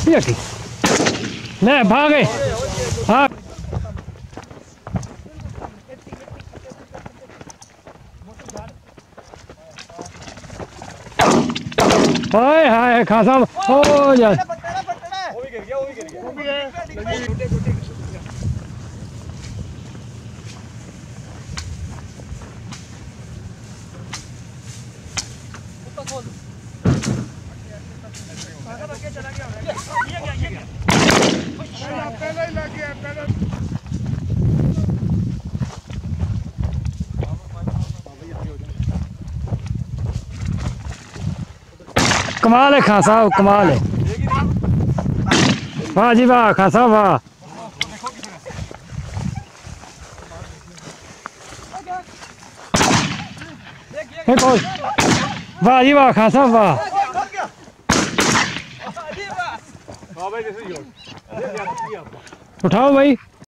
ये ठीक ले भागे। हाँ हाय हाय खासा हो यार कमाल है खान साहब, कमाल है। वाह जी वाह खान साहब वाह। वाह जी वाह खान साहब वाह। उठाओ भाई।